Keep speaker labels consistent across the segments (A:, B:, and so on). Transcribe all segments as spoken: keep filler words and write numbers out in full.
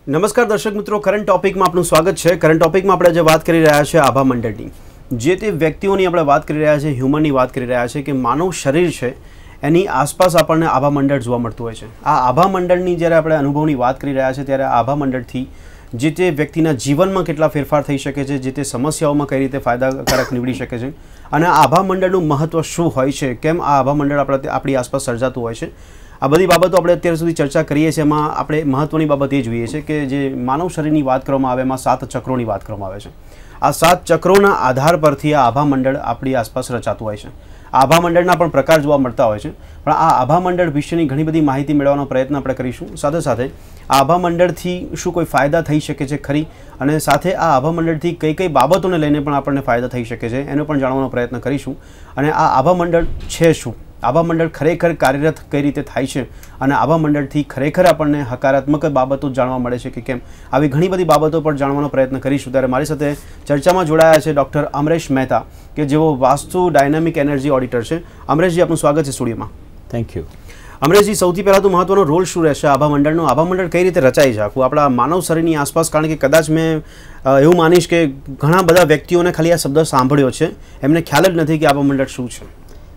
A: નમસ્કાર દર્શક મિત્રો, કરંટ ટોપિકમાં આપનું સ્વાગત છે। કરંટ ટોપિકમાં આપણે જે વાત કરી રહ્યા છે આભા મંડળની, જે તે વ્યક્તિઓની આપણે વાત કરી રહ્યા છે, હ્યુમનની વાત કરી રહ્યા છે કે માનવ શરીર છે એની આસપાસ આપણને આભા મંડળ જોવા મળતું હોય છે। આ આભા મંડળની જ્યારે આપણે અનુભવની વાત કરી રહ્યા છે ત્યારે આભા મંડળથી જે તે વ્યક્તિના જીવનમાં કેટલા ફેરફાર થઈ શકે છે, જે તે સમસ્યાઓમાં કઈ રીતે ફાયદાકારક નીવડી શકે છે અને આ આભા મંડળનું મહત્ત્વ શું હોય છે, કેમ આ આભા મંડળ આપણે આપણી આસપાસ સર્જાતું હોય છે, આ બધી બાબતો આપણે અત્યાર સુધી ચર્ચા કરીએ છીએ। એમાં આપણે મહત્ત્વની બાબત એ જોઈએ છે કે જે માનવ શરીરની વાત કરવામાં આવે એમાં સાત ચક્રોની વાત કરવામાં આવે છે। આ સાત ચક્રોના આધાર પરથી આ આભા મંડળ આપણી આસપાસ રચાતું હોય છે। આભા મંડળના પણ પ્રકાર જોવા મળતા હોય છે, પણ આ આભા મંડળ વિશેની ઘણી બધી માહિતી મેળવવાનો પ્રયત્ન આપણે કરીશું। સાથે સાથે આ આભા મંડળથી શું કોઈ ફાયદા થઈ શકે છે ખરી, અને સાથે આ આભા મંડળથી કઈ કઈ બાબતોને લઈને પણ આપણને ફાયદા થઈ શકે છે એનો પણ જાણવાનો પ્રયત્ન કરીશું। અને આ આભા મંડળ છે શું, આભા મંડળ ખરેખર કાર્યરત કઈ રીતે થાય છે અને આભા મંડળથી ખરેખર આપણને હકારાત્મક બાબતો જાણવા મળે છે કે કેમ, આવી ઘણી બધી બાબતો પર જાણવાનો પ્રયત્ન કરીશું। ત્યારે મારી સાથે ચર્ચામાં જોડાયા છે ડૉક્ટર અમરેશ મહેતા કે જેઓ વાસ્તુ ડાયનામિક એનર્જી ઓડિટર છે। અમરેશજી, આપનું સ્વાગત છે સ્ટુડિયોમાં।
B: Thank you.
A: અમરેશજી, સૌથી પહેલાં તો મહત્વનો રોલ શું રહેશે આભા મંડળનો? આભા મંડળ કઈ રીતે રચાય છે આખું આપણા માનવ શરીરની આસપાસ? કારણ કે કદાચ મેં એવું માનીશ કે ઘણા બધા વ્યક્તિઓને ખાલી આ શબ્દ સાંભળ્યો છે, એમને ખ્યાલ જ નથી કે આભા મંડળ શું છે।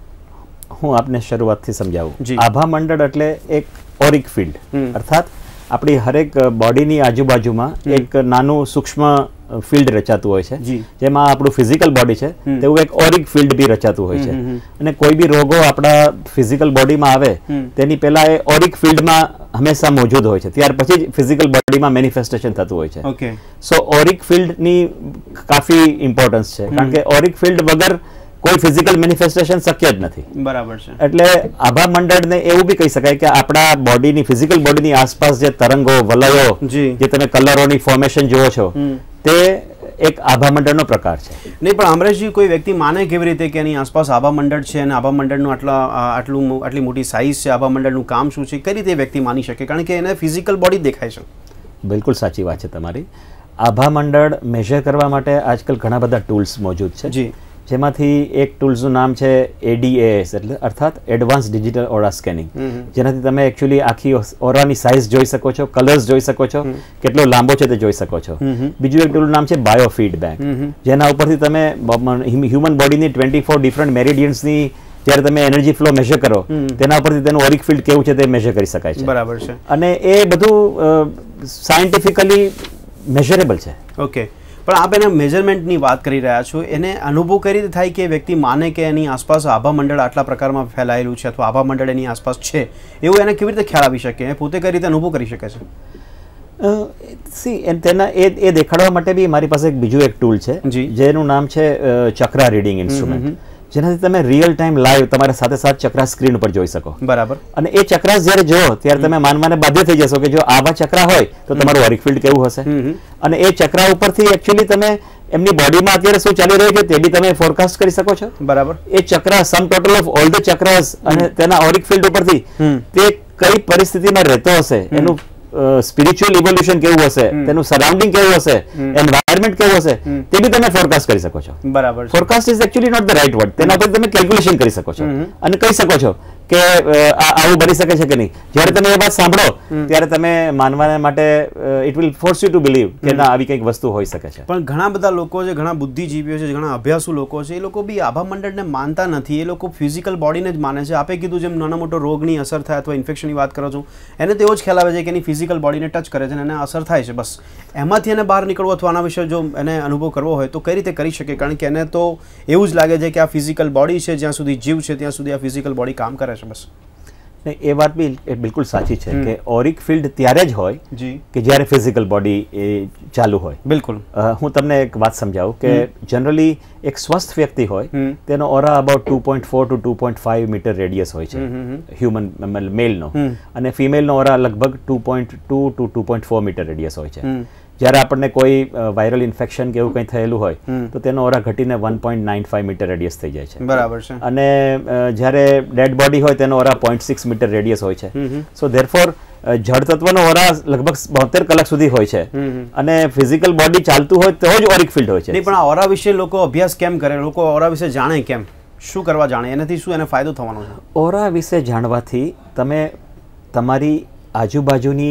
B: હું આપને શરૂઆતથી સમજાવું। આભા મંડળ એટલે એક ઓરિક ફિલ્ડ, અર્થાત આપણી હરેક બોડીની આજુબાજુમાં એક નાનું સૂક્ષ્મ ફિલ્ડ રચાતું હોય છે, જેમાં આપણું ફિઝિકલ બોડી છે તેવું એક ઓરિક ફિલ્ડ બી રચાતું હોય છે। અને કોઈ બી રોગો આપણા ફિઝિકલ બોડીમાં આવે તેની પહેલા એ ઓરિક ફિલ્ડમાં હંમેશા મોજૂદ હોય છે, ત્યાર પછી જ ફિઝિકલ બોડીમાં મેનિફેસ્ટેશન થતું હોય છે। સો ઓરિક ફિલ્ડની કાફી ઇમ્પોર્ટન્સ છે, કારણ કે ઓરિક ફિલ્ડ વગર કોઈ ફિઝિકલ મેનિફેસ્ટેશન શક્ય જ નથી।
A: બરાબર છે।
B: એટલે આભા મંડળને એવું બી કહી શકાય કે આપણા બોડીની ફિઝિકલ બોડીની આસપાસ જે તરંગો, વલયો, જે તમે કલરોની ફોર્મેશન જુઓ છો, તે એક આભા મંડળનો પ્રકાર છે।
A: નહીં, પણ અમરેશજી, કોઈ વ્યક્તિ માને કેવી રીતે કે એની આસપાસ આભા મંડળ છે અને આભા મંડળનું આટલા આટલું આટલી મોટી સાઇઝ છે, આભા મંડળનું કામ શું છે, કઈ રીતે વ્યક્તિ માની શકે? કારણ કે એને ફિઝિકલ બોડી દેખાય છે।
B: બિલકુલ સાચી વાત છે તમારી। આભા મંડળ મેઝર કરવા માટે આજકાલ ઘણા બધા ટૂલ્સ મોજૂદ છે, જી, જેમાંથી એક ટૂલ્સનું નામ છે એડીએએસ, એટલે અર્થાત એડવાન્સ ડિજિટલ ઓરા સ્કેનિંગ, જેનાથી તમે એકચ્યુઅલી આખી ઓરાની સાઇઝ જોઈ શકો છો, કલર્સ જોઈ શકો છો, કેટલો લાંબો છે તે જોઈ શકો છો। બીજું એક ટૂલનું નામ છે બાયો ફીડબેક, જેના ઉપરથી તમે હ્યુમન બોડીની ટ્વેન્ટી ફોર ડિફરન્ટ મેરિડિયન્સની જ્યારે તમે એનર્જી ફ્લો મેઝર કરો તેના ઉપરથી તેનું ઓરિક ફિલ્ડ કેવું છે તે મેઝર કરી શકાય છે।
A: બરાબર છે।
B: અને એ બધું સાયન્ટિફિકલી મેઝરેબલ છે।
A: ઓકે, પણ આપ એના મેજરમેન્ટની વાત કરી રહ્યા છો, એને અનુભવ કઈ રીતે થાય કે વ્યક્તિ માને કે એની આસપાસ આભા મંડળ આટલા પ્રકારમાં ફેલાયેલું છે અથવા આભા મંડળ એની આસપાસ છે એવું એને કેવી રીતે ખ્યાલ આવી શકે, એ પોતે કઈ રીતે અનુભવ કરી શકે છે?
B: સી તેના એ એ દેખાડવા માટે બી મારી પાસે એક બીજું એક ટૂલ છે જેનું નામ છે ચક્રા રીડિંગ ઇન્સ્ટ્રુમેન્ટ, જેનાથી તમે રિયલ ટાઈમ લાઈવ તમારા સાથે સાથ ચક્રા સ્ક્રીન ઉપર જોઈ શકો।
A: બરાબર। અને
B: એ ચક્રાસ જ્યારે જોવો ત્યારે તમે માનવાને બાધ્ય થઈ જશો કે જો આવા ચક્રા હોય તો તમારું ઓરિક ફિલ્ડ કેવું હશે। અને એ ચક્રા ઉપરથી એકચ્યુઅલી તમે એમની બોડીમાં અત્યારે શું ચાલી રહ્યું છે તે બી તમે ફોરકાસ્ટ કરી શકો છો।
A: બરાબર।
B: એ chakra sum total of all the chakras અને તેના ઓરિક ફિલ્ડ ઉપરથી તે કઈ પરિસ્થિતિમાં રહેતો હશે, એનું સ્પિરિચ્યુઅલ ઇવોલ્યુશન કેવું હશે, તેનું સરાઉન્ડિંગ કેવું હશે, એન્વાયરમેન્ટ કેવું હશે, તે બી તમે ફોરકાસ્ટ કરી શકો છો।
A: બરાબર।
B: Forecast is actually not the right word, તેના પર તમે કેલ્ક્યુલેશન કરી શકો છો અને કહી શકો છો કે આવું બની શકે છે કે નહીં। જ્યારે તમે એ વાત સાંભળો ત્યારે તમે માનવાને માટે it will force you to believe કે ના આવી કંઈક વસ્તુ હોઈ શકે છે।
A: પણ ઘણા બધા લોકો છે, ઘણા બુદ્ધિજીવીઓ છે, ઘણા અભ્યાસુ લોકો છે, એ લોકો બી આભા મંડળને માનતા નથી, એ લોકો ફિઝિકલ બોડીને જ માને છે। આપે કીધું જેમ નાનો મોટો રોગની અસર થાય અથવા ઇન્ફેક્શનની વાત કરો છો, એને તેવો જ ખ્યાલ આવે છે કે એની ફિઝિકલ બોડીને ટચ કરે છે અને એને અસર થાય છે, બસ એમાંથી એને બહાર નીકળવું અથવા આના વિશે જો એને અનુભવ કરવો હોય તો કઈ રીતે કરી શકે? કારણ કે એને તો એવું જ લાગે છે કે આ ફિઝિકલ બોડી છે, જ્યાં સુધી જીવ છે ત્યાં સુધી આ ફિઝિકલ બોડી કામ કરે છે, બસ।
B: એ વાત બી બિલકુલ સાચી છે કે ઓરિક ફિલ્ડ ત્યારે જ હોય કે જ્યારે ફિઝિકલ બોડી એ ચાલુ હોય।
A: બિલકુલ।
B: હું તમને એક વાત સમજાવું કે જનરલી એક સ્વસ્થ વ્યક્તિ હોય તેનો aura about two point four two two point five meter radius હોય છે હ્યુમન મેલનો, અને ફિમેલનો ઓરા લગભગ two point two two two point four meter radius હોય છે। જ્યારે આપણને કોઈ વાયરલ ઇન્ફેક્શન કે એવું કંઈ થયેલું હોય તો તેનો ઓરા ઘટીને one point nine five meter radius થઈ જાય છે।
A: બરાબર છે।
B: અને જ્યારે ડેડ બોડી હોય તેનો aura point six meter radius હોય છે। સો ધેરફોર જળ તત્વનો ઓરા લગભગ બોતેર કલાક સુધી હોય છે અને ફિઝિકલ બોડી ચાલતું હોય તો જ ઓરિક ફિલ્ડ હોય છે।
A: નહીં, પણ આ ઓરા વિશે લોકો અભ્યાસ કેમ કરે? લોકો ઓરા વિશે જાણે કેમ? શું કરવા જાણે? એનાથી શું એને ફાયદો થવાનો છે?
B: ઓરા વિશે જાણવાથી તમે તમારી આજુબાજુની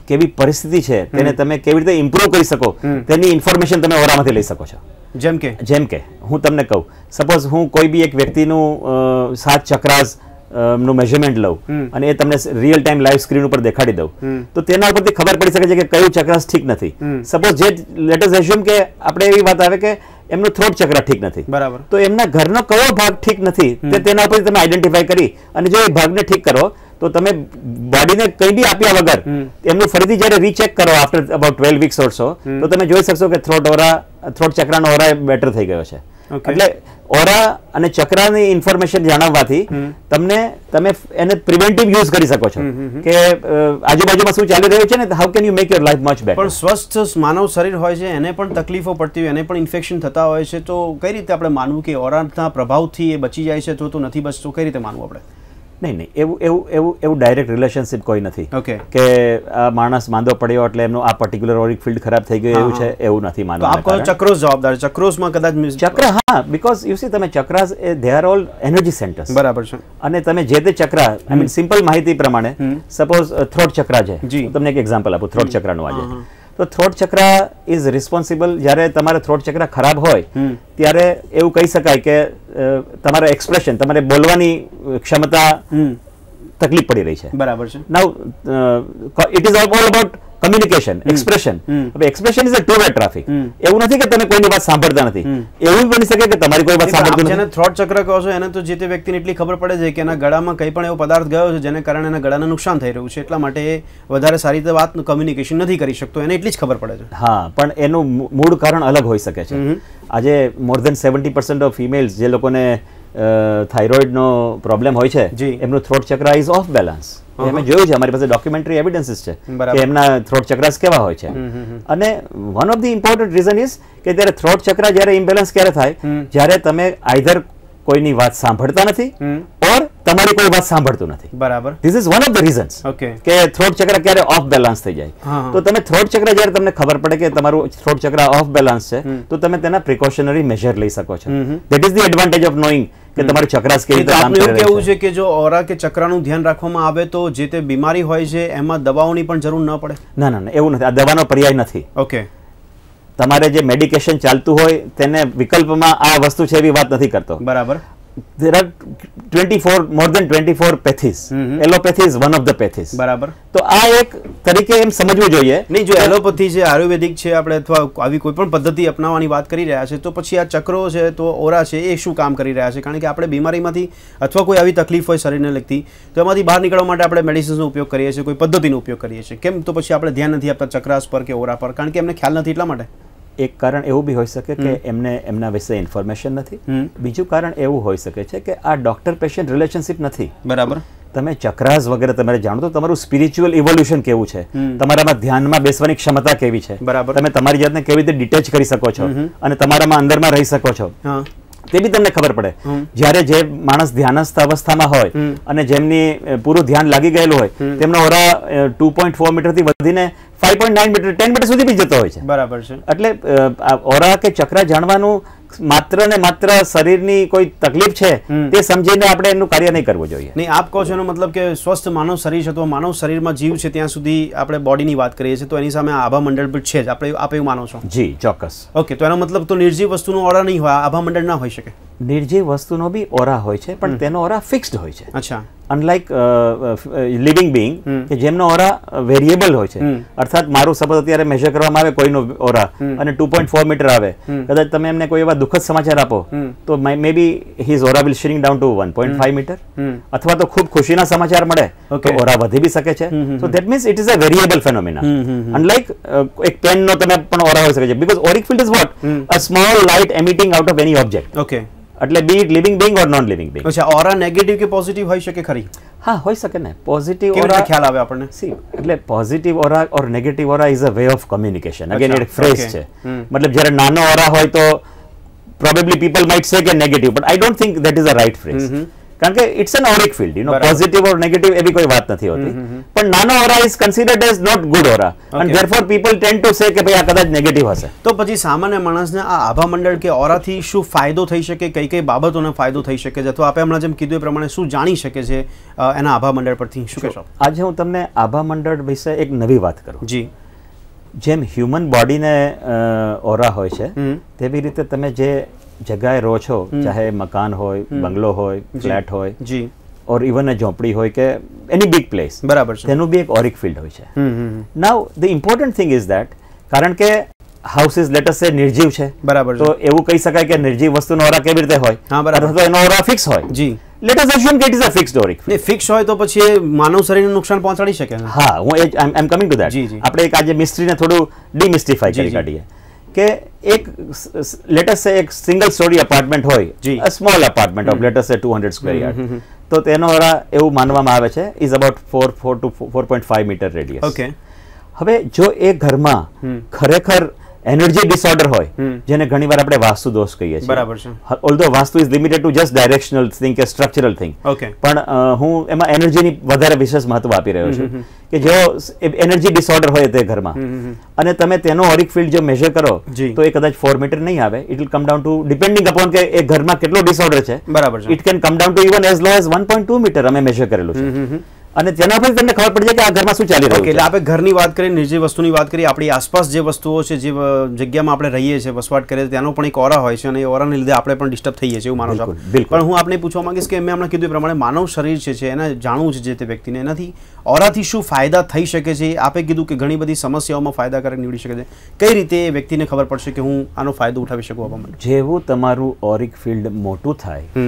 B: કેવી પરિસ્થિતિ છે તેને તમે કેવી રીતે ઇમ્પ્રૂવ કરી શકો તેની ઇન્ફોર્મેશન તમે ઓરામાંથી લઈ શકો છો.
A: જેમ કે
B: જેમ કે હું તમને કહું, સપોઝ હું કોઈ બી એક વ્યક્તિનું સાત ચક્રાસ નું મેઝરમેન્ટ લઉં અને એ તમને રિયલ ટાઈમ લાઈવ સ્ક્રીન ઉપર દેખાડી દઉં તો તેના ઉપરથી ખબર પડી શકે છે કે કયું ચક્રાસ ઠીક નથી. સપોઝ જે લેટ અસ એઝ્યુમ કે આપણે એવી વાત આવે કે એમનું થ્રોટ ચક્ર ઠીક નથી, બરાબર, તો એમના ઘરનો કયો ભાગ ઠીક નથી તે તેના ઉપરથી તમે આઈડેન્ટિફાઈ કરી અને જો એ ભાગને ઠીક કરો તો તમે બોડીને કંઈ બી આપ્યા વગર એમનું ફરીથી જ્યારે રીચેક કરો after about twelve weeks or so તો તમે જોઈ શકશો કે થ્રોટ ઓરા થ્રોટ ચક્રનો ઓરા બેટર થઈ ગયો છે. એટલે ઓરા અને ચક્રની ઇન્ફોર્મેશન જાણવવાથી તમને તમે એને પ્રિવેન્ટિવ યુઝ કરી શકો છો કે આજુબાજુમાં શું ચાલી રહ્યું છે ને how can you make your life much better.
A: પણ સ્વસ્થ માનવ શરીર હોય છે એને પણ તકલીફો પડતી હોય, એને પણ ઇન્ફેક્શન થતા હોય છે, તો કઈ રીતે આપણે માનવું કે ઓરાના પ્રભાવથી એ બચી જાય છે તો તો નથી બચતો? કઈ રીતે માનવું આપણે?
B: નહીં નહીં એવું એવું એવું એવું ડાયરેક્ટ રિલેશનશિપ કોઈ નથી કે આ માણસ માંદો પડ્યો એટલે એમનું આ પર્ટિક્યુલર ઓરિક ફિલ્ડ ખરાબ થઈ ગયું એવું છે, એવું નથી માનવું.
A: આપ કહો ચક્રોસ જવાબદાર, ચક્રોસમાં કદાચ
B: ચક્ર, હા, બીકોઝ યુ સી તમે ચક્રાસ એ they are all energy centres,
A: બરાબર છે, અને
B: તમે જે તે ચક્ર આઈ મીન સિમ્પલ માહિતી પ્રમાણે સપોઝ થ્રોટ ચક્ર છે, તમને એક એક્ઝામ્પલ આપું થ્રોટ ચક્રનું આજે. તો થ્રોટ ચક્ર ઇઝ રિસ્પોન્સિબલ, જ્યારે તમારે થ્રોટ ચક્ર ખરાબ હોય ત્યારે એવું કહી શકાય કે તમારા એક્સપ્રેશન, તમારે બોલવાની ક્ષમતા તકલીફ પડી રહી છે,
A: બરાબર છે.
B: Now it is all about communication, expression. હવે expression is a two way traffic. એવું નથી કે તમે કોઈની વાત સાંભળતા નથી, એવું બની શકે કે તમારી કોઈ વાત સાંભળતું નથી.
A: જેને થ્રોટ ચક્ર કહો છો એને તો જે તે વ્યક્તિને એટલી ખબર પડે છે કે એના ગળામાં કંઈ પણ એવો પદાર્થ ગયો છે જેને કારણે એના ગળાને નુકસાન થઈ રહ્યું છે, એટલા માટે એ વધારે સારી રીતે વાત કમ્યુનિકેશન નથી કરી શકતો, એને એટલી જ ખબર પડે છે.
B: હા, પણ એનું મૂળ કારણ અલગ હોઈ શકે છે. આજે more than seventy percent of females જે લોકોને થાઇરોઇડનો પ્રોબ્લેમ હોય છે એમનું થ્રોટ ચક્ર ઇઝ ઓફ બેલેન્સ. અમે જોયું છે, અમારી પાસે ડોક્યુમેન્ટરી એવિડન્સીસ છે કે એમના થ્રોટ ચક્રાસ કેવા હોય છે. અને one of the important reason is કે જ્યારે થ્રોટ ચક્ર જ્યારે ઇમ્બેલેન્સ ક્યારે થાય, જ્યારે તમે આઈધર કોઈની વાત સાંભળતા નથી ઓર તમારી કોઈ વાત સાંભળતું નથી,
A: બરાબર.
B: This is one of the reasons કે થ્રોટ ચક્ર ક્યારે ઓફ બેલેન્સ થઈ જાય. તો તમે થ્રોટ ચક્ર જ્યારે તમને ખબર પડે કે તમારું થ્રોટ ચક્ર ઓફ બેલેન્સ છે તો તમે તેના પ્રિકોશનરી મેજર લઈ શકો છો. That is the advantage of knowing કે તમારું ચક્રાસ કેવી રીતે કામ કરે છે.
A: કેવું છે કે જો ઓરા કે ચક્રનું ધ્યાન રાખવામાં આવે તો જે તે બીમારી હોય છે એમાં દવાઓની પણ જરૂર ન પડે?
B: ના ના, એવું નથી, આ દવાનો પર્યાય નથી.
A: ઓકે,
B: તમારે જે મેડિકેશન ચાલતું હોય તેને વિકલ્પમાં આ વસ્તુ છે એવી વાત નથી કરતો,
A: બરાબર.
B: there are twenty-four more than twenty-four pathies. Allopathy is one of the pathies,
A: બરાબર.
B: તો આ એક તરીકે એમ સમજવું જોઈએ.
A: નહીં, જો એલોપેથી છે, આયુર્વેદિક છે, આપણે અથવા આવી કોઈ પણ પદ્ધતિ અપનાવવાની વાત કરી રહ્યા છે તો પછી આ ચક્રો છે તો ઓરા છે એ શું કામ કરી રહ્યા છે? કારણ કે આપણે બીમારીમાંથી અથવા કોઈ આવી તકલીફ હોય શરીરને લગતી તો એમાંથી બહાર નીકળવા માટે આપણે મેડિસિન્સનો ઉપયોગ કરીએ છીએ, કોઈ પદ્ધતિનો ઉપયોગ કરીએ છીએ. કેમ તો પછી આપણે ધ્યાન નથી આપતા ચક્રાસ પર કે ઓરા પર? કારણ કે એમને ખ્યાલ નથી, એટલા માટે.
B: એક કારણ એવું બી હોઈ શકે કે એમને એમના વિશે ઇન્ફોર્મેશન નથી. બીજું કારણ એવું હોઈ શકે છે કે આ ડોક્ટર પેશન્ટ રિલેશનશિપ નથી,
A: બરાબર.
B: તમે ચક્રાસ વગેરે તમારે જાણો તો તમારું સ્પિરિચ્યુઅલ ઇવોલ્યુશન કેવું છે, તમારામાં ધ્યાનમાં બેસવાની ક્ષમતા કેવી છે,
A: બરાબર.
B: તમે તમારી જાતને કેવી રીતે ડિટેચ કરી શકો છો અને તમારામાં અંદરમાં રહી શકો છો તે બી તમને ખબર પડે. જ્યારે જે માણસ ધ્યાનસ્થ અવસ્થામાં હોય અને જેમની પૂરું ધ્યાન લાગી ગયેલું હોય તેમનો aura two point four meter થી વધીને five point nine meter ten meter સુધી બી જતો હોય છે,
A: બરાબર છે.
B: એટલે ઓરા કે ચક્ર જાણવાનું માત્ર ને માત્ર શરીરની કોઈ તકલીફ છે તે સમજીને આપણે એનું કાર્ય નહીં કરવું જોઈએ.
A: નહીં, આપ કહો છો એનો મતલબ કે સ્વસ્થ માનવ શરીર છે તો માનવ શરીરમાં જીવ છે ત્યાં સુધી આપણે બોડીની વાત કરીએ છીએ તો એની સામે આભા મંડળ પણ છે જ, આપણે આપ એવું માનો છો?
B: જી, ચોક્કસ.
A: ઓકે, તો એનો મતલબ તો નિર્જીવ વસ્તુનો ઓરા નહીં હોય, આભા મંડળ ના હોઈ શકે?
B: નિર્જીવ વસ્તુનો બી ઓરા હોય છે પણ તેનો ઓરા ફિક્સ્ડ હોય છે.
A: અચ્છા.
B: અનલાઇક લિવિંગ બિંગ કે જેમનો ઓરા વેરિયેબલ હોય છે, અર્થાત મારું સપોઝ અત્યારે મેજર કરવામાં આવે કોઈનો ઓરા અને ટુ પોઈન્ટ ફોર મીટર આવે, કદાચ તમે એમને કોઈ એવા દુઃખદ સમાચાર આપો તો may be his aura will shrink down to one point five meter, અથવા તો ખૂબ ખુશીના સમાચાર મળે તો ઓરા વધી બી શકે છે. So that means it is a variable phenomena. Unlike એક પેનનો તમે પણ ઓરા હોઈ શકે છે, because auric field is what a small light emitting out of any object.
A: Okay,
B: એટલે be it living being or non living being.
A: અચ્છા, aura negative કે પોઝિટિવ હોઈ શકે ખરી?
B: હા, હોઈ શકે ને. પોઝિટિવ
A: ઓરા ખ્યાલ આવે આપણને?
B: સી, એટલે positive aura or negative aura is a way of communication. Again એક ફ્રેઝ છે, મતલબ જ્યારે નાનો ઓરા હોય તો પ્રોબેબલી પીપલ માઇટ સે કે negative, but I don't think that is a right phrase. કારણ કે it's an auric field, you know, positive or negative એવી કોઈ વાત નથી હોતી, પણ નાનો aura is considered as not good aura and therefore people tend to say કે ભાઈ આ કદાચ નેગેટિવ હશે.
A: તો પછી સામાન્ય માણસને આ આભા મંડળ કે ઓરાથી શું ફાયદો થઈ શકે, કઈ કઈ બાબતોને ફાયદો થઈ શકે છે, અથવા આપણે હમણાં જેમ કીધું એ પ્રમાણે શું જાણી શકે છે એના આભા મંડળ પરથી, શું કહેશો?
B: આજે હું તમને આભા મંડળ વિશે એક નવી વાત કરું.
A: જી. જેમ
B: હ્યુમન બોડીને ઓરા હોય છે તેવી રીતે તમે જે જગ્યાએ રહો છો, ચાહે મકાન હોય, બંગલો હોય, ફ્લેટ હોય, જી, ઓર ઇવન એ ઝોપડી હોય કે એની બિગ પ્લેસ, બરાબર છે, તેનું બી એક ઓરિક ફિલ્ડ હોય છે. Now the important thing is that, કારણ કે હાઉસ ઇઝ લેટ અસ સે નિર્જીવ છે, બરાબર, તો એવું કહી શકાય કે નિર્જીવ વસ્તુનો ઓરા કેવી રીતે હોય, હા, બરાબર, તો એનો ઓરા ફિક્સ હોય. જી. લેટ અસ અસ્યુમ કે it is a fixed auric field.
A: Fix હોય તો પછી એ માનવ શરીરને નુકસાન પહોંચાડી શકે.
B: હા, હું I am coming to that. આપણે એક આજે મિસ્ટ્રીને થોડું ડિમિસ્ટિફાઈ કરી કાઢીએ કે એક લેટ અસ સે એક સિંગલ સ્ટોરી અપાર્ટમેન્ટ હોય, a small apartment of let us say two hundred square yard, તો તેનો ઓરા એવું માનવામાં આવે છે is about four four two four point five meter radius. Okay. હવે જો એ ઘરમાં ખરેખર એનર્જી ડિસઓર્ડર હોય, જેને ઘણીવાર આપણે વાસ્તુ દોષ કહીએ છીએ, બરાબર છે, although Vastu is limited to just directional thing કે સ્ટ્રક્ચરલ થિંગ, ઓકે, પણ હું એમાં એનર્જીની વધારે વિશેષ મહત્વ આપી રહ્યો છું કે જો એનર્જી ડિસઓર્ડર હોય તે ઘરમાં અને તમે તેનો ઓરિક ફિલ્ડ જો મેઝર કરો તો એ કદાચ ફોર મીટર નહીં આવે, it will come down to depending upon કે એ ઘરમાં કેટલો ડિસઓર્ડર છે, બરાબર છે, it can come down to even as low as one point two meter અમે મેઝર કરેલું છે. અને તેના પર તમને ખબર પડી જાય કે આ ઘરમાં શું ચાલી રહ્યું છે.
A: એટલે આપણે ઘરની વાત કરીએ, નિર્જીવ વસ્તુની વાત કરીએ, આપણી આસપાસ જે વસ્તુઓ છે, જે જગ્યામાં આપણે રહીએ છીએ, વસવાટ કરીએ, ત્યાંનો પણ એક ઓરા હોય છે અને એ ઓરાને લીધે આપણે પણ ડિસ્ટર્બ થઈએ છીએ, એવું માનો છો? પણ હું આપને પૂછવા માંગીશ કે મેં હમણાં કીધું એ પ્રમાણે માનવ શરીર છે એને જાણવું છે જે તે વ્યક્તિને, એનાથી ઓરાથી શું ફાયદા થઈ શકે છે. આપે કીધું કે ઘણી બધી સમસ્યાઓમાં ફાયદાકારક નીવડી શકે છે. કઈ રીતે એ વ્યક્તિને ખબર પડશે કે હું આનો ફાયદો ઉઠાવી શકું? આપવા માટે
B: જેવું તમારું ઓરિક ફિલ્ડ મોટું થાય,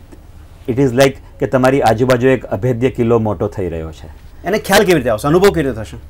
B: ઇટ ઇઝ લાઈક કે તમારી આજુબાજુ એક અભેદ્ય કિલ્લો મોટો થઈ રહ્યો છે. એને
A: ખ્યાલ કેવી રીતે આવશે, અનુભવ કેવી રીતે થશે?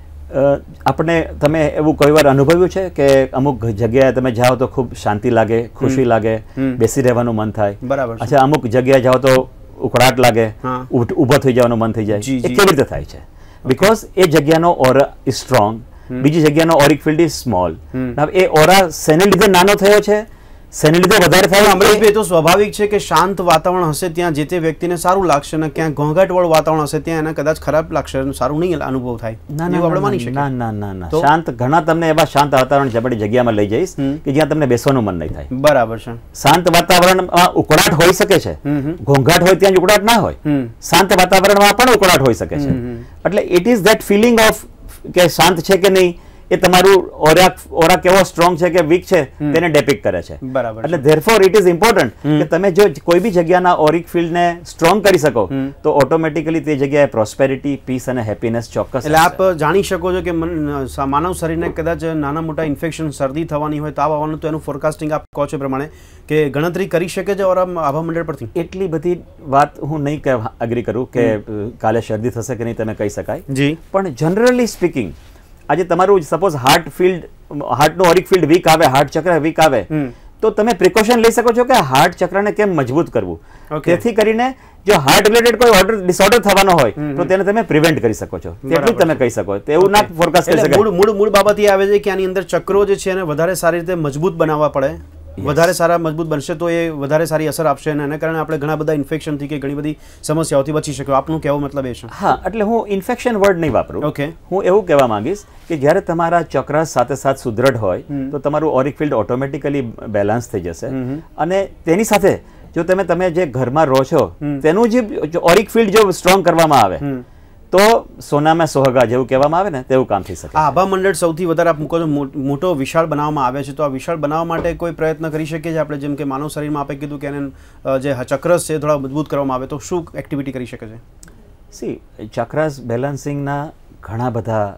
B: આપણે તમે એવું કોઈ વાર અનુભવ્યું છે કે અમુક જગ્યાએ તમે જાઓ તો ખૂબ શાંતિ લાગે, ખુશી લાગે, બેસી રહેવાનું મન થાય, બરાબર, અચ્છા, અમુક જગ્યાએ જાઓ તો ઉકળાટ લાગે, ઊભો થઈ જવાનું મન થઈ જાય, એ કેવી રીતે થાય છે? બીકોઝ એ જગ્યાનો ઓરા ઇઝ સ્ટ્રોંગ, બીજી જગ્યાનો ઓરિક ફિલ્ડ ઇઝ સ્મોલ. એ ઓરા શેને લીધે નાનો થયો છે, શેને લીધે વધારે થાય?
A: અમરેશભાઈ, તો સ્વાભાવિક છે કે શાંત વાતાવરણ હશે ત્યાં જે તે વ્યક્તિને સારું લાગશે, અને ક્યાં ઘોંઘાટવાળું વાતાવરણ હશે ત્યાં એને કદાચ ખરાબ લાગશે, સારું નહીં અનુભવ થાય.
B: ના ના આપણે માની શકીએ. ના ના ના ના શાંત, ઘણા તમને એવા શાંત વાતાવરણ જબડી જગ્યામાં લઈ જઈશ કે જ્યાં તમને બેસવાનું મન નહીં થાય.
A: બરાબર છે.
B: શાંત વાતાવરણમાં ઉકળાટ હોઈ શકે છે, ઘોંઘાટ હોય ત્યાં જ ઉકળાટ ના હોય, શાંત વાતાવરણમાં પણ ઉકળાટ હોઈ શકે છે. એટલે it is that feeling of કે શાંત છે કે નહીં, એ તમારું ઓરા ઓરા કેવો સ્ટ્રોંગ છે કે વીક છે તેને ડેપિક્ટ કરે છે. બરાબર. એટલે ધેરફોર ઇટ ઇઝ ઇમ્પોર્ટન્ટ કે તમે જો કોઈ બી જગ્યાના ઓરિક ફિલ્ડને સ્ટ્રોંગ કરી શકો તો ઓટોમેટિકલી તે જગ્યાએ પ્રોસ્પેરિટી, પીસ અને હેપીનેસ ચોક્કસ.
A: એટલે આપ જાણી શકો છો કે માનવ શરીરને કદાચ નાના મોટા ઇન્ફેક્શન, શરદી થવાની હોય, તાવ આવવાનું, તો એનું ફોરકાસ્ટિંગ આપ કહો છો પ્રમાણે કે ગણતરી કરી શકે છે ઓરા આભા મંડળ પરથી?
B: એટલી બધી વાત હું નહીં અગ્રી કરું કે કાલે શરદી થશે કે નહીં તમે કહી શકાય. જી. પણ જનરલી સ્પીકિંગ આજે તમારું સપોઝ હાર્ટ ફિલ્ડ, હાર્ટનું ઓરિક ફિલ્ડ વીક આવે, હાર્ટ ચક્ર વીક આવે, તો તમે પ્રિકોશન લઈ શકો છો કે હાર્ટ ચક્રને કેમ મજબૂત કરવું. તેથી કરીને જો હાર્ટ રિલેટેડ કોઈ ઓર્ડર ડિસઓર્ડર થવાનો હોય તો તેને તમે પ્રિવેન્ટ કરી શકો છો, તેટલું તમે કહી શકો. એવું ના ફોરકાસ્ટ કરી શકાય.
A: મૂળ મૂળ બાબત એ આવે છે કે આની અંદર ચક્રો જે છે એને વધારે સારી રીતે મજબૂત બનાવવા પડે, વધારે સારા મજબૂત બનશે તો એ વધારે સારી અસર આપશે અને એના કારણે આપણે ઘણા બધા ઇન્ફેક્શનથી કે ઘણી બધી સમસ્યાઓથી બચી શકીએ. આપનું કહેવો મતલબ એ છે?
B: હા, એટલે હું ઇન્ફેક્શન વર્ડ નહીં વાપરું. ઓકે, હું એવું કહેવા માંગીશ કે જ્યારે તમારા ચક્ર સાથે સાથે સુદૃઢ હોય તો તમારું ઓરિક ફિલ્ડ ઓટોમેટિકલી બેલેન્સ થઈ જશે. અને તેની સાથે જો તમે તમે જે ઘરમાં રહો છો તેનું જે ઓરિક ફિલ્ડ જો સ્ટ્રોંગ કરવામાં આવે તો સોનામાં સોહાગા જેવું કહેવામાં આવે ને તેવું કામ થઈ શકે.
A: આભા મંડળ સૌથી વધારે આપ મૂકો છો મોટો વિશાળ બનાવવામાં આવે છે, તો આ વિશાળ બનાવવા માટે કોઈ પ્રયત્ન કરી શકીએ છીએ આપણે? જેમ કે માનવ શરીરમાં આપે કીધું કે એને જે ચક્રસ છે થોડા મજબૂત કરવામાં આવે તો શું એક્ટિવિટી કરી શકે છે?
B: સી, ચક્રસ બેલેન્સિંગના ઘણા બધા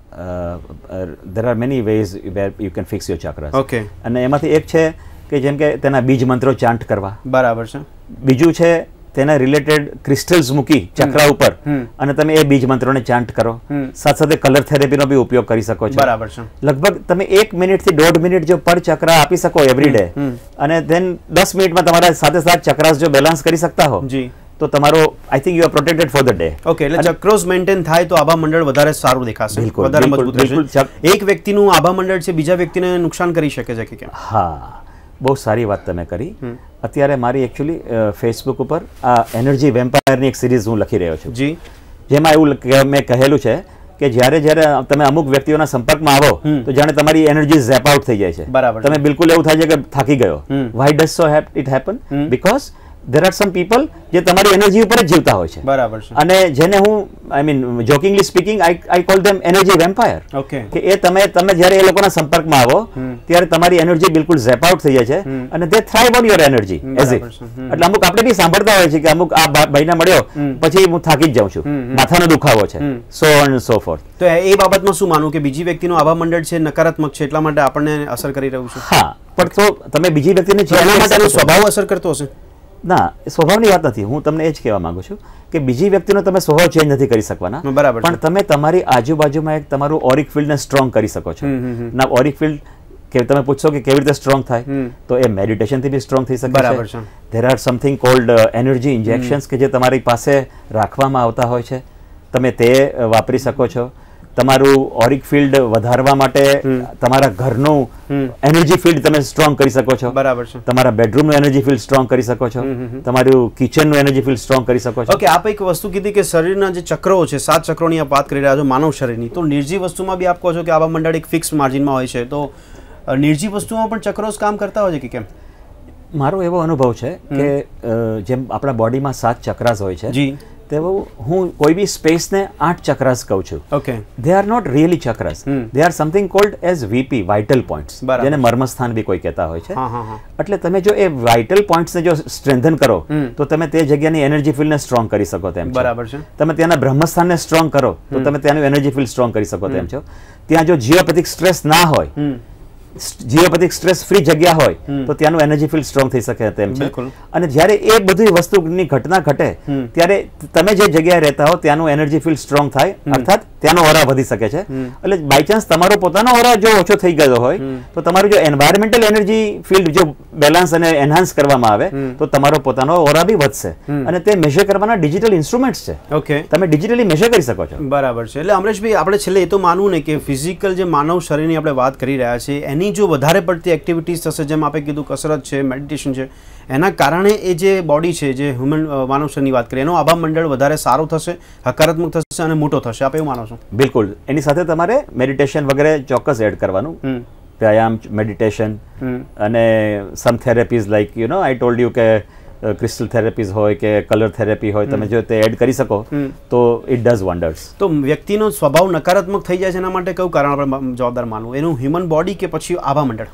B: there are many ways where you can fix your chakras. Okay. અને એમાંથી એક છે કે જેમ કે તેના બીજ મંત્રો ચાન્ટ કરવા. બરાબર છે. બીજું છે તેના રિલેટેડ ક્રિસ્ટલ્સ મૂકી ચક્ર ઉપર અને તમે એ બીજ મંત્રોને ચાન્ટ કરો. સાથે સાથે કલર થેરેપીનો બી ઉપયોગ કરી શકો છો. બરાબર છે. લગભગ તમે એક મિનિટ થી દોઢ મિનિટ જો પર ચક્ર આપી શકો એવરી ડે, અને ધેન દસ મિનિટમાં તમારા સાથે સાથે ચક્રાસ જો બેલેન્સ કરી શકતા હો તો તમારો I think you are protected for the day. Okay, એટલે ચક્રોસ મેન્ટેન થાય તો આભા મંડળ વધારે સારું દેખાશે, વધારે મજબૂત રહેશે. એક વ્યક્તિનું આભા મંડળ છે બીજા વ્યક્તિને નુકસાન કરી શકે છે કે કેમ? હા, બહુ સારી વાત તમે કરી. અત્યારે મારી એકચ્યુઅલી ફેસબુક ઉપર આ એનર્જી વેમ્પાયરની એક સિરીઝ હું લખી રહ્યો છું,
A: જી,
B: જેમાં એવું મેં કહેલું છે કે જ્યારે જ્યારે તમે અમુક વ્યક્તિઓના સંપર્કમાં આવો તો જાણે તમારી એનર્જી ઝેપ આઉટ થઈ જાય છે.
A: બરાબર.
B: તમે બિલકુલ એવું થાય છે કે થાકી ગયો. Why does so it happen? Because there are some people જે તમારી એનર્જી ઉપર જ જીવતા હોય છે.
A: બરાબર છે.
B: અને જેને હું I mean jokingly speaking I I call them energy vampire.
A: Okay.
B: કે એ તમે તમે જ્યારે એ લોકોના સંપર્કમાં આવો ત્યારે તમારી એનર્જી બિલકુલ ઝેપ આઉટ થઈ જાય છે અને they thrive on your energy as it. એટલે અમુક આપણે બી સાંભળતા હોય છે કે અમુક આ ભાઈને મળ્યો પછી હું થાકી જ જાઉં છું, માથાનો દુખાવો છે, સો ઓન સો ફોર્થ.
A: તો એ બાબતમાં શું માનવું કે બીજી વ્યક્તિનો આભા મંડળ છે નકારાત્મક છે એટલા માટે આપણને અસર કરી રહ્યું છે?
B: હા, પણ તો તમે બીજી વ્યક્તિને
A: એના માટે સ્વભાવ અસર કરતો હશે?
B: ના, સ્વભાવની વાત નથી. હું તમને એ જ કહેવા માંગુ છું કે બીજી વ્યક્તિનો તમે સ્વભાવ ચેન્જ નથી કરી શકવાના.
A: બરાબર.
B: પણ તમે તમારી આજુબાજુમાં એક તમારું ઓરિક ફિલ્ડને સ્ટ્રોંગ કરી શકો છો. ના, ઓરિક ફિલ્ડ કે તમે પૂછશો કે કેવી રીતે સ્ટ્રોંગ થાય, તો એ મેડિટેશનથી બી સ્ટ્રોંગ થઈ શકે છે.
A: બરાબર છે.
B: There are something called energy injections કે જે તમારી પાસે રાખવામાં આવતા હોય છે, તમે તે વાપરી શકો છો. તમારું ઓરિક ફિલ્ડ વધારવા માટે તમારા ઘરનું એનર્જી ફિલ્ડ તમે સ્ટ્રોંગ કરી શકો છો.
A: બરાબર છે.
B: તમારા બેડરૂમનું એનર્જી ફિલ્ડ સ્ટ્રોંગ કરી શકો છો. તમારું કિચનનું એનર્જી ફિલ્ડ સ્ટ્રોંગ કરી શકો છો.
A: ઓકે, આપ એક વસ્તુ કીધી કે શરીરના જે ચક્રો છે, સાત ચક્રોની આપ વાત કરી રહ્યા છો માનવ શરીરની, તો નિર્જીવ વસ્તુમાં બી આપ કહો છો કે આવા મંડળ એક ફિક્સ માર્જિનમાં હોય છે, તો નિર્જીવ વસ્તુમાં પણ ચક્રો કામ કરતા હોય છે કે કેમ?
B: મારો એવો અનુભવ છે કે જેમ આપણા બોડીમાં સાત ચક્રાસ હોય છે,
A: જી,
B: તેવો હું કોઈ બી સ્પેસને આઠ ચક્રાસ કહું છું.
A: Okay.
B: They are not really chakras, they are something called as VP, vital points, જેને મર્મસ્થાન બી કોઈ કહેતા હોય છે. એટલે તમે જો એ વાઇટલ પોઈન્ટ્સને જો સ્ટ્રેન્થન કરો તો તમે તે જગ્યાની એનર્જી ફિલ્ડને સ્ટ્રોંગ કરી શકો તેમ છો.
A: બરાબર છે.
B: તમે ત્યાંના બ્રહ્મસ્થાનને સ્ટ્રોંગ કરો તો તમે ત્યાંનું એનર્જી ફિલ્ડ સ્ટ્રોંગ કરી શકો તેમ છો. ત્યાં જો જીઓપેથિક સ્ટ્રેસ ના હોય, જીઓપેથિક સ્ટ્રેસ ફ્રી જગ્યા હોય તો ત્યાંનું એનર્જી ફિલ્ડ સ્ટ્રોંગ થઈ શકે તેમ છે. અને જ્યારે એ બધી વસ્તુની ઘટના ઘટે ત્યારે તમે જે જગ્યાએ રહેતા હો ત્યાંનું એનર્જી ફિલ્ડ સ્ટ્રોંગ થાય, અર્થાત ત્યાંનો ઓરા વધી શકે છે. એટલે બાય ચાન્સ તમારો પોતાનો ઓરા જો ઓછો થઈ ગયો હોય તો તમારું જો એન્વાયરમેન્ટલ એનર્જી ફિલ્ડ જો બેલેન્સ અને એનહાન્સ કરવામાં આવે તો તમારો પોતાનો ઓરા બી વધશે. અને તે મેઝર કરવાના ડિજિટલ ઇન્સ્ટ્રુમેન્ટ્સ છે.
A: ઓકે.
B: તમે ડિજિટલી મેઝર કરી શકો છો.
A: બરાબર છે. એટલે અમરેશભાઈ, આપણે છેલ્લે એ તો માનવું ને કે ફિઝિકલ જે માનવ શરીરની આપણે વાત કરી રહ્યા છીએ એની જો વધારે પડતી એક્ટિવિટીઝ થશે, જેમ આપણે કીધું કસરત છે, મેડિટેશન છે, એના કારણે એ જે બોડી છે, જે હ્યુમન માનવ શરીરની વાત કરીએ, એનો આભા મંડળ વધારે સારો થશે, હકારાત્મક થશે અને મોટો થશે. આપ એવું માનો છો?
B: બિલકુલ. એની સાથે તમારે મેડિટેશન વગેરે ચોક્કસ એડ કરવાનું. વ્યાયામ, મેડિટેશન અને some therapies like you know I told you કે ક્રિસ્ટલ થેરેપીઝ હોય કે કલર થેરેપી હોય, તમે જો તે એડ કરી શકો તો ઇટ ડઝ વન્ડર્સ.
A: તો વ્યક્તિનો સ્વભાવ નકારાત્મક થઈ જાય છે એના માટે કયું કારણ આપણે જવાબદાર માનવું? એનું હ્યુમન બોડી કે પછી આભા મંડળ?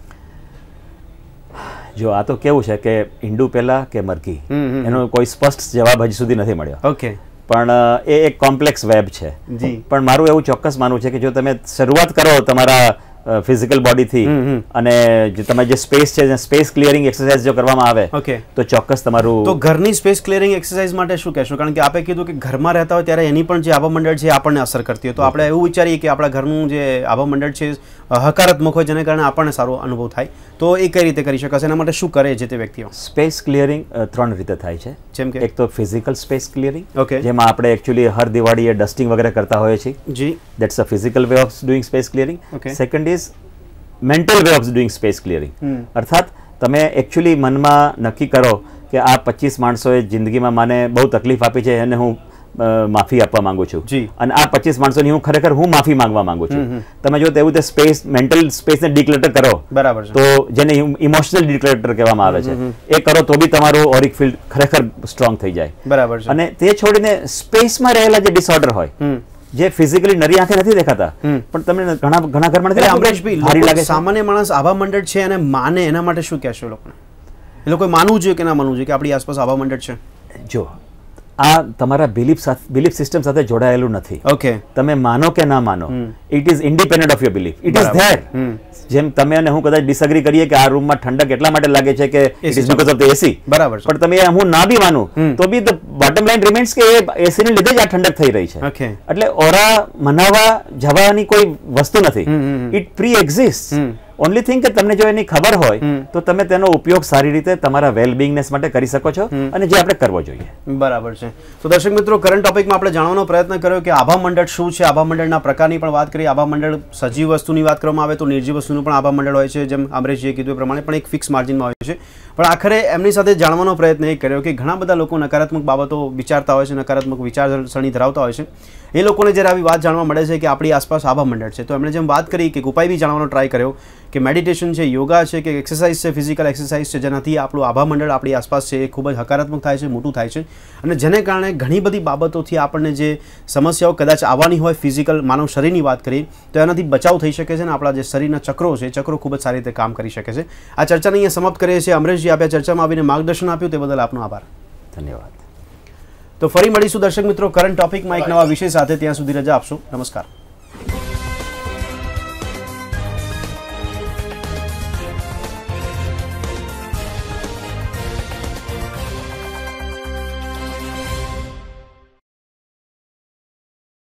B: જો આ તો કેવું છે કે ઈંડુ પહેલા કે મરઘી, એનો કોઈ સ્પષ્ટ જવાબ હજી સુધી નથી મળ્યો.
A: ઓકે.
B: પણ એ એક કોમ્પ્લેક્સ વેબ છે.
A: જી.
B: પણ મારું એવું ચોક્કસ માનવું છે કે જો તમે શરૂઆત કરો તમારા ફિઝિકલ બોડીથી અને જે તમે જે સ્પેસ છે, સ્પેસ ક્લિયરિંગ એક્સરસાઇઝ જો કરવામાં આવે
A: ઓકે, તો
B: ચોક્કસ તમારું.
A: તો ઘરની સ્પેસ ક્લિયરિંગ એક્સરસાઇઝ માટે શું કહેશો? કારણ કે આપે કીધું કે ઘરમાં રહેતા હોય ત્યારે એની પણ જે આભા મંડળ છે આપણને અસર કરતી હોય, તો આપણે એવું વિચારીએ કે આપણા ઘરનું જે આભા મંડળ છે હકારાત્મક હોય જેને કારણે આપણને સારો અનુભવ થાય, તો એ કઈ રીતે કરી શકાશે? એના માટે શું કરે છે તે વ્યક્તિઓ?
B: સ્પેસ ક્લિયરિંગ ત્રણ રીતે થાય છે.
A: જેમ કે
B: એક તો ફિઝિકલ સ્પેસ ક્લિયરિંગ,
A: ઓકે,
B: જેમાં આપણે એકચ્યુઅલી હર દિવાળીએ ડસ્ટિંગ વગેરે કરતા હોઈએ છીએ.
A: જી.
B: That's a physical way of doing space clearing. Second is mental way of doing space clearing. અર્થાત તમે એકચ્યુઅલી મનમાં નક્કી કરો કે આ પચીસ માણસોએ જિંદગીમાં મને બહુ તકલીફ આપી છે અને હું માફી આપવા માંગુ છું, અને આ પચીસ માણસોની હું ખરેખર હું માફી માંગવા માંગુ છું. તમે જો તેવું તે સ્પેસ મેન્ટલ સ્પેસને ડિક્લેટર કરો,
A: બરાબર છે,
B: તો જેને ઇમોશનલ ડિક્લેટર કહેવામાં આવે છે, એ કરો તો બી તમારું ઓરિક ફિલ્ડ ખરેખર સ્ટ્રોંગ થઈ જાય.
A: બરાબર છે.
B: અને તે છોડીને સ્પેસમાં રહેલા જે ડિસઓર્ડર હોય, જે ફિઝિકલી નરી આંખે નથી દેખાતા પણ તમને ઘણા ઘણા ઘરમાં નથી,
A: અમરેશભાઈ ભારી લાગે, સામાન્ય માણસ આભા મંડળ છે અને માને, એના માટે શું કહેશો લોકોને? એ લોકો માનવું જોઈએ કે ના માનવું જોઈએ કે આપણી આસપાસ આભા મંડળ છે?
B: જો આ તમારા બિલીફ સાથે, બિલીફ સિસ્ટમ સાથે જોડાયેલું નથી.
A: ઓકે.
B: તમે માનો કે ના માનો, it is independent of your belief, it is there. જેમ તમે અને હું કદાચ ડિસએગ્રી કરીએ કે આ રૂમમાં ઠંડક એટલા માટે લાગે છે કે it is because of the AC,
A: બરાબર, પણ
B: તમે હું ના બી માનું તો બી ધ બોટમ લાઈન રિમેન્સ કે એ એસી ને લીધે જ આ ઠંડક થઈ રહી છે.
A: ઓકે.
B: એટલે ઓરા મનાવવા જવાની કોઈ વસ્તુ નથી, it preexist. Only thing કે તમને જો એની ખબર હોય તો તમે તેનો ઉપયોગ સારી રીતે તમારા વેલબિંગનેસ માટે કરી શકો છો, અને જે આપણે કરવો જોઈએ.
A: બરાબર છે. તો દર્શક મિત્રો, કરંટ ટોપિકમાં આપણે જાણવાનો પ્રયત્ન કર્યો કે આભા મંડળ શું છે, આભા મંડળના પ્રકારની પણ વાત કરી. આભા મંડળ સજીવ વસ્તુની વાત કરવામાં આવે તો નિર્જીવ વસ્તુનું પણ આભા મંડળ હોય છે, જેમ અમરેશજીએ કીધું એ પ્રમાણે, પણ એક ફિક્સ માર્જિનમાં હોય છે. પણ આખરે એમની સાથે જાણવાનો પ્રયત્ન એ કર્યો કે ઘણા બધા લોકો નકારાત્મક બાબતો વિચારતા હોય છે, નકારાત્મક વિચારસરણી ધરાવતા હોય છે. એ લોકોને જ્યારે આવી વાત જાણવા મળે છે કે આપણી આસપાસ આભા મંડળ છે, તો એમણે જેમ વાત કરી કે ઉપાય બી જાણવાનો ટ્રાય કર્યો કે મેડિટેશન છે, યોગા છે, કે એક્સરસાઇઝ છે, ફિઝિકલ એક્સરસાઇઝ છે, જેનાથી આપણું આભા મંડળ આપણી આસપાસ છે એ ખૂબ જ હકારાત્મક થાય છે, મોટું થાય છે, અને જેને કારણે ઘણી બધી બાબતોથી આપણને જે સમસ્યાઓ કદાચ આવવાની હોય, ફિઝિકલ માનવ શરીરની વાત કરીએ તો એનાથી બચાવ થઈ શકે છે, અને આપણા જે શરીરના ચક્રો છે એ ચક્રો ખૂબ જ સારી રીતે કામ કરી શકે છે. આ ચર્ચાને અહીંયા સમાપ્ત કરીએ છીએ. અમરેશજી, આપ્યા ચર્ચામાં આવીને માર્ગદર્શન આપ્યું તે બદલ આપનો આભાર.
B: ધન્યવાદ.
A: તો ફરી મળીશું દર્શક મિત્રો કરંટ ટોપિકમાં એક નવા વિષય સાથે. ત્યાં સુધી રજા આપશો. નમસ્કાર.